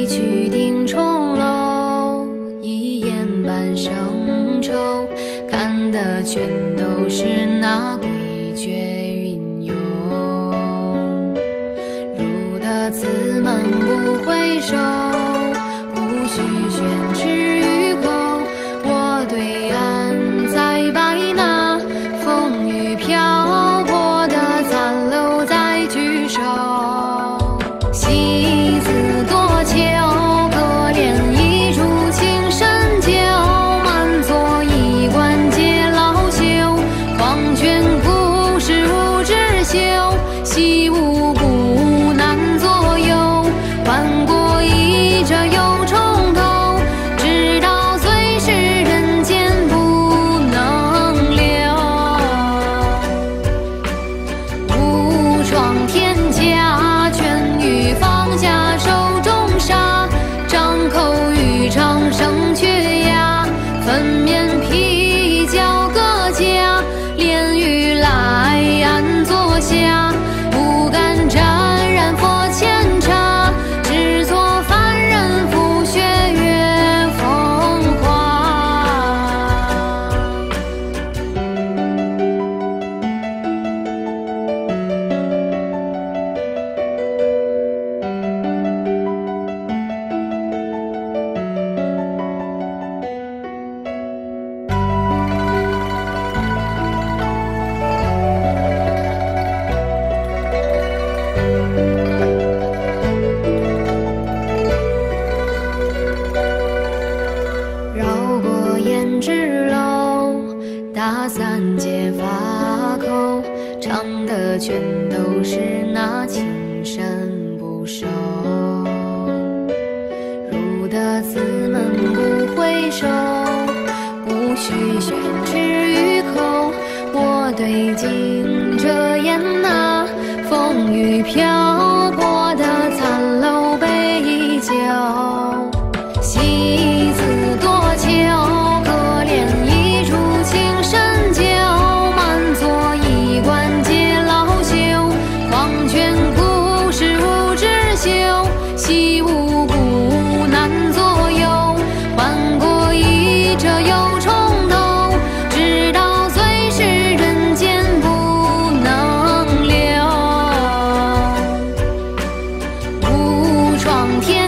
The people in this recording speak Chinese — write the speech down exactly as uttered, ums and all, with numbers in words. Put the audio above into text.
一曲定重楼，一言半生愁，看的全都是那诡谲云涌。入得此门不回首，无需宣之于口。我对岸再摆那风雨漂泊的残楼再聚首。戏子多秋，可怜一株情深旧，满座衣冠皆老朽。黄泉故事无知休，惜无故难左右。换过一折又重头，直到最是人间不能留。无创天价，劝欲放下手中沙，张口欲唱声却哑，粉面皮角各家，炼狱来安坐下，不敢沾染佛前茶，只做凡人浮雪月风华。绕过胭脂楼，打散皆发口，唱的全都是那情深不寿。入得此门不回首，无需宣之于口。我对镜遮掩那风雨漂泊的残楼杯酒。戏子多秋，可怜一株情深旧，满座衣冠皆老朽。黄泉故事无知休，惜无故难左右。换过一折又重头，直到最是人间不能留。无创天